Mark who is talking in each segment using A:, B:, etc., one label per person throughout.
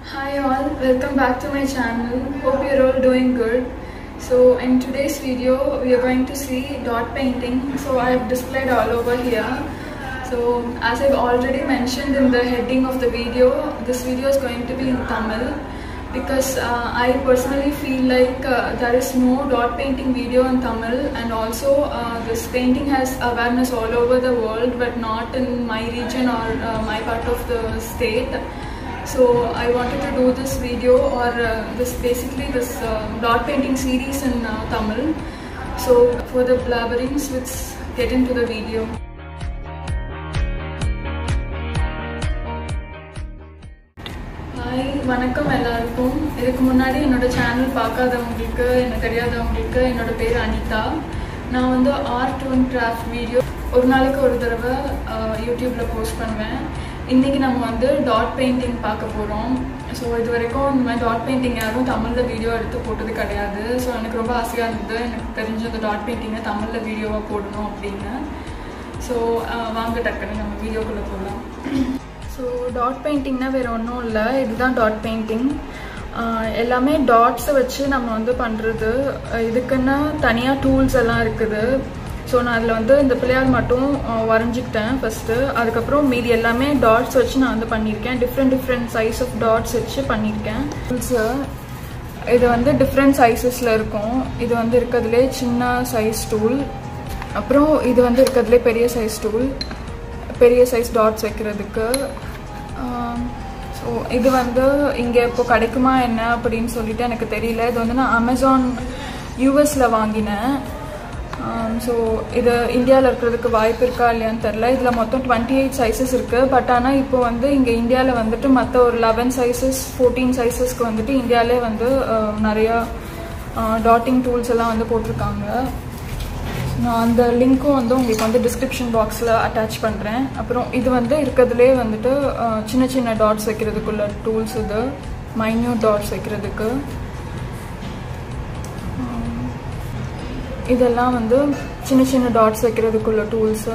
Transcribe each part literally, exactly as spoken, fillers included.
A: Hi all, welcome back to my channel. Hope you're all doing good. So in today's video we are going to see dot painting. So I have displayed all over here. So as I've already mentioned in the heading of the video, this video is going to be in Tamil because uh, I personally feel like uh, there is no dot painting video in Tamil, and also uh, this painting has awareness all over the world but not in my region or uh, my part of the state. So I wanted to do this video or uh, this basically this uh, dot painting series in uh, Tamil. So for the blabberings, let's get into the video. Hi, வணக்கம் எல்லாருக்கும். இதுக்கு முன்னாடி என்னோட channel பார்க்காதவங்களுக்கு என்ன தெரியாதவங்களுக்கு என்னோட பேர் அனிதா. நான் வந்து ஆர்ட் அண்ட் கிராஃப்ட் வீடியோ ஒரு நாளைக்கு ஒரு தடவை யூடியூப்ல போஸ்ட் பண்ணுவேன். இன்னைக்கு நம்ம வந்து டாட் பெயிண்டிங் பார்க்க போகிறோம். ஸோ இது வரைக்கும் இந்த மாதிரி டாட் பெயிண்டிங் யாரும் தமிழில் வீடியோ எடுத்து போட்டது கிடையாது. ஸோ எனக்கு ரொம்ப ஆசையாக இருந்தது எனக்கு தெரிஞ்ச அந்த டாட் பெயிண்டிங்கை தமிழில் வீடியோவாக போடணும் அப்படின்னு. ஸோ வாங்க டக்குன்னு நம்ம வீடியோக்குள்ளே போகலாம். ஸோ டாட் பெயிண்டிங்னா வேறு ஒன்றும் இல்லை, இதுதான் டாட் பெயிண்டிங். எல்லாமே டாட்ஸை வச்சு நம்ம வந்து பண்ணுறது. இதுக்குன்னா தனியாக டூல்ஸ் எல்லாம் இருக்குது. ஸோ நான் அதில் வந்து இந்த பிள்ளையார் மட்டும் வரைஞ்சிக்கிட்டேன் ஃபஸ்ட்டு. அதுக்கப்புறம் மீதி எல்லாமே டாட்ஸ் வச்சு நான் வந்து பண்ணியிருக்கேன். Different different size of dots வச்சு பண்ணியிருக்கேன். டூல்ஸு இது வந்து டிஃப்ரெண்ட் சைஸஸில் இருக்கும். இது வந்து இருக்கிறதுலே சின்ன சைஸ் டூல், அப்புறம் இது வந்து இருக்கிறதுலே பெரிய சைஸ் டூல், பெரிய சைஸ் டாட்ஸ் வைக்கிறதுக்கு. ஸோ இது வந்து இங்கே இப்போ கிடைக்குமா என்ன அப்படின்னு சொல்லிட்டு எனக்கு தெரியல. இது வந்து நான் அமேசான் யூஎஸில் வாங்கினேன். ஸோ இது இந்தியாவில் இருக்கிறதுக்கு வாய்ப்பு இருக்கா இல்லையான்னு தெரில. இதில் மொத்தம் டுவெண்ட்டி எயிட் சைஸஸ் இருக்குது. பட் ஆனால் இப்போ வந்து இங்கே இந்தியாவில் வந்துட்டு மற்ற ஒரு லெவன் சைஸஸ் ஃபோர்டீன் சைஸஸ்க்கு வந்துட்டு இந்தியாவிலே வந்து நிறையா டாட்டிங் டூல்ஸ் எல்லாம் வந்து போட்டிருக்காங்க. நான் அந்த லிங்க்கும் வந்து உங்களுக்கு வந்து டிஸ்கிரிப்ஷன் பாக்ஸில் அட்டாச் பண்ணுறேன். அப்புறம் இது வந்து இருக்கிறதுலே வந்துட்டு சின்ன சின்ன டாட்ஸ் வைக்கிறதுக்குள்ள டூல்ஸ், இது மைன்யூட் டாட்ஸ் வைக்கிறதுக்கு. இதெல்லாம் வந்து சின்ன சின்ன டாட்ஸ் வைக்கிறதுக்குள்ள டூல்ஸு.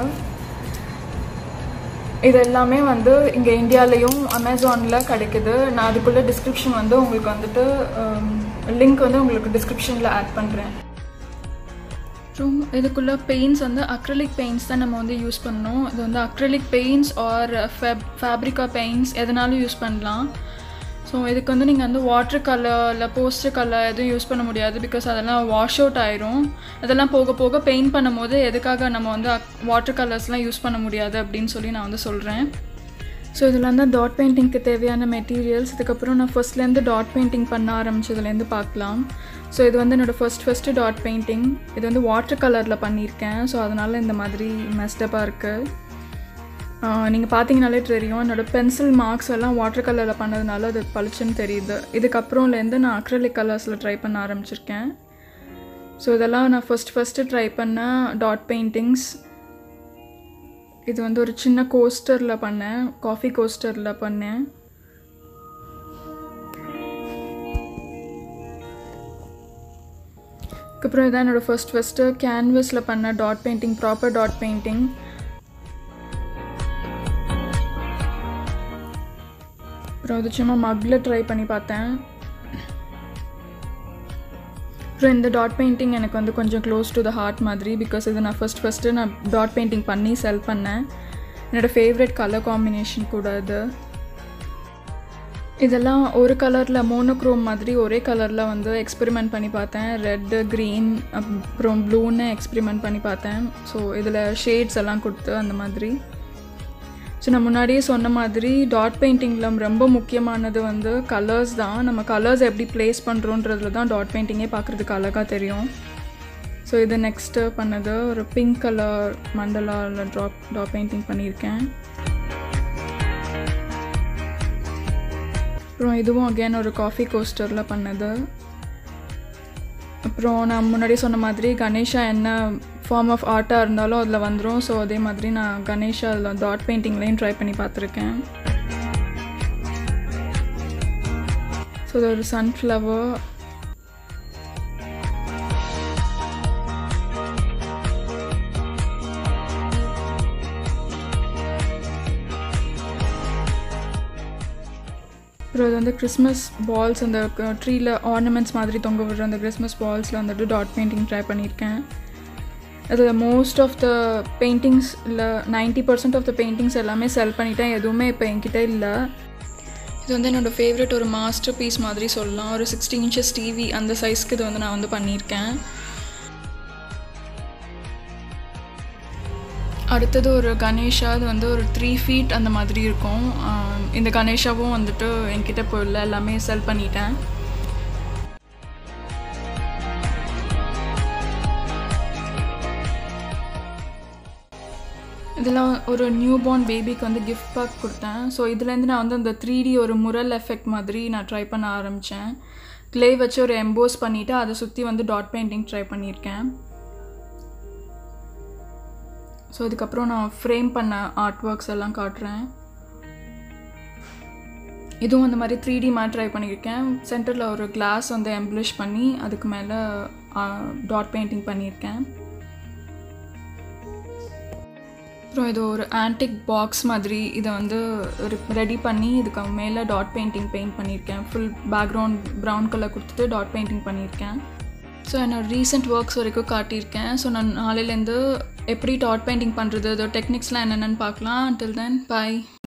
A: இது எல்லாமே வந்து இங்கே இந்தியாவிலையும் அமேசானில் கிடைக்குது. நான் அதுக்குள்ளே டிஸ்கிரிப்ஷன் வந்து உங்களுக்கு வந்துட்டு லிங்க் வந்து உங்களுக்கு டிஸ்கிரிப்ஷனில் ஆட் பண்ணுறேன். அப்புறம் இதுக்குள்ளே பெயிண்ட்ஸ் வந்து அக்ரிலிக் பெயிண்ட்ஸ் தான் நம்ம வந்து யூஸ் பண்ணணும். இது வந்து அக்ரிலிக் பெயிண்ட்ஸ் ஆர் ஃபேப் ஃபேப்ரிக்கா பெயிண்ட்ஸ் எதனாலும் யூஸ் பண்ணலாம். ஸோ இதுக்கு வந்து நீங்கள் வந்து வாட்டர் கலர் இல்லை போஸ்டர் கலர் எதுவும் யூஸ் பண்ண முடியாது, பிகாஸ் அதெல்லாம் வாஷ் அவுட் ஆயிரும். அதெல்லாம் போக போக பெயிண்ட் பண்ணும் போது எதுக்காக நம்ம வந்து வாட்டர் கலர்ஸ்லாம் யூஸ் பண்ண முடியாது அப்படின்னு சொல்லி நான் வந்து சொல்கிறேன். ஸோ இதில் வந்து டாட் பெயிண்டிங்க்கு தேவையான மெட்டீரியல்ஸ், இதுக்கப்புறம் நான் ஃபர்ஸ்ட்லேருந்து டாட் பெயிண்டிங் பண்ண ஆரம்பிச்சதுலேருந்து பார்க்கலாம். ஸோ இது வந்து என்னோடய ஃபர்ஸ்ட் ஃபஸ்ட்டு டாட் பெயிண்டிங். இது வந்து வாட்டர் கலரில் பண்ணியிருக்கேன். ஸோ அதனால் இந்த மாதிரி மெஸ்டப்பாக இருக்குது. நீங்கள் பார்த்தீங்கனாலே தெரியும், என்னோடய பென்சில் மார்க்ஸ் எல்லாம் வாட்டர் கலரில் பண்ணதுனால அது பளிச்சுன்னு தெரியுது. இதுக்கப்புறம்லேருந்து நான் அக்ரிலிக் கலர்ஸில் ட்ரை பண்ண ஆரம்பிச்சிருக்கேன். ஸோ இதெல்லாம் நான் ஃபஸ்ட் ஃபஸ்ட்டு ட்ரை பண்ண டாட் பெயிண்டிங்ஸ். இது வந்து ஒரு சின்ன கோஸ்டரில் பண்ணேன், காஃபி கோஸ்டரில் பண்ணேன். அதுக்கப்புறம் இதான் என்னோடய ஃபஸ்ட் ஃபஸ்ட்டு கேன்வஸில் பண்ண dot painting, proper dot painting. அப்புறம் அது சும்மா மக்கில் ட்ரை பண்ணி பார்த்தேன். அப்புறம் இந்த டாட் பெயிண்டிங் எனக்கு வந்து கொஞ்சம் க்ளோஸ் டு த ஹார்ட் மாதிரி, பிகாஸ் இது நான் ஃபஸ்ட் ஃபஸ்ட்டு நான் டாட் பெயிண்டிங் பண்ணி செல் பண்ணேன். என்னோடய ஃபேவரட் கலர் காம்பினேஷன் கூட இது. இதெல்லாம் ஒரு கலரில் மோனோக்ரோம் மாதிரி ஒரே கலரில் வந்து எக்ஸ்பெரிமெண்ட் பண்ணி பார்த்தேன். ரெட்டு, க்ரீன், அப்புறம் ப்ளூன்னு எக்ஸ்பெரிமெண்ட் பண்ணி பார்த்தேன். ஸோ இதில் ஷேட்ஸ் எல்லாம் கொடுத்து அந்த மாதிரி. ஸோ நான் முன்னாடியே சொன்ன மாதிரி டாட் பெயிண்டிங்கில் ரொம்ப முக்கியமானது வந்து கலர்ஸ் தான். நம்ம கலர்ஸ் எப்படி ப்ளேஸ் பண்ணுறோன்றதுல தான் டாட் பெயிண்டிங்கே பார்க்குறதுக்கு அழகாக தெரியும். ஸோ இது நெக்ஸ்ட்டு பண்ணது ஒரு பிங்க் கலர் மண்டலாவில் ட்ராப் டாட் பெயிண்டிங் பண்ணியிருக்கேன். அப்புறம் இதுவும் அகேன் ஒரு காஃபி கோஸ்டரில் பண்ணது. அப்புறம் நான் முன்னாடி சொன்ன மாதிரி கணேஷா என்ன ஃபார்ம் ஆஃப் ஆர்ட்டாக இருந்தாலும் அதில் வந்துடும். ஸோ அதே மாதிரி நான் கணேஷா அதில் டாட் பெயிண்டிங்லேயும் ட்ரை பண்ணி பார்த்துருக்கேன். ஸோ அது ஒரு சன்ஃப்ளவர், அப்புறம் அது வந்து கிறிஸ்மஸ் பால்ஸ் அந்த ட்ரீயில் ஆர்னமெண்ட்ஸ் மாதிரி தொங்க விடுற அந்த கிறிஸ்மஸ் பால்ஸில் வந்துட்டு டாட் பெயிண்டிங் ட்ரை பண்ணியிருக்கேன். அதில் மோஸ்ட் ஆஃப் த பெயிண்டிங்ஸ் இல்லை ninety percent of the paintings எல்லாமே செல் பண்ணிட்டேன். எதுவுமே இப்போ என்கிட்ட இல்லை. இது வந்து என்னோடய ஃபேவரட் ஒரு மாஸ்டர் பீஸ் மாதிரி சொல்லலாம். ஒரு சிக்ஸ்டி இன்ச்சஸ் டிவி அந்த சைஸ்க்கு இது வந்து நான் வந்து பண்ணியிருக்கேன். அடுத்தது ஒரு கணேஷா. அது வந்து ஒரு த்ரீ ஃபீட் அந்த மாதிரி இருக்கும். இந்த கணேஷாவும் வந்துட்டு என்கிட்ட இப்போ இல்லை, எல்லாமே செல் பண்ணிட்டேன். இதெல்லாம் ஒரு நியூ பார்ன் பேபிக்கு வந்து கிஃப்ட் பேக் கொடுத்தேன். ஸோ இதுலேருந்து நான் வந்து அந்த த்ரீ டி ஒரு முரல் எஃபெக்ட் மாதிரி நான் ட்ரை பண்ண ஆரம்பித்தேன். க்ளே வச்சு ஒரு எம்போஸ் பண்ணிவிட்டு அதை சுற்றி வந்து டாட் பெயிண்டிங் ட்ரை பண்ணியிருக்கேன். ஸோ இதுக்கப்புறம் நான் ஃப்ரேம் பண்ண ஆர்ட் ஒர்க்ஸ் எல்லாம் காட்டுறேன். இதுவும் அந்த மாதிரி த்ரீ டி மாதிரி ட்ரை பண்ணியிருக்கேன். சென்டரில் ஒரு கிளாஸ் வந்து எம்ப்ளிஷ் பண்ணி அதுக்கு மேலே டாட் பெயிண்டிங் பண்ணியிருக்கேன். அப்புறம் இது ஒரு ஆன்டிக் பாக்ஸ் மாதிரி இதை வந்து ரெடி பண்ணி இதுக்கு மேலே டாட் பெயிண்டிங் பெயிண்ட் பண்ணியிருக்கேன். ஃபுல் பேக்ரவுண்ட் ப்ரௌன் கலர் கொடுத்துட்டு டாட் பெயிண்டிங் பண்ணியிருக்கேன். ஸோ என்னோட ரீசெண்ட் ஒர்க்ஸ் வரைக்கும் காட்டியிருக்கேன். ஸோ நான் நாளையிலேருந்து எப்படி டாட் பெயிண்டிங் பண்ணுறது, அதோட டெக்னிக்ஸ்லாம் என்னென்னு பார்க்கலாம். until then bye.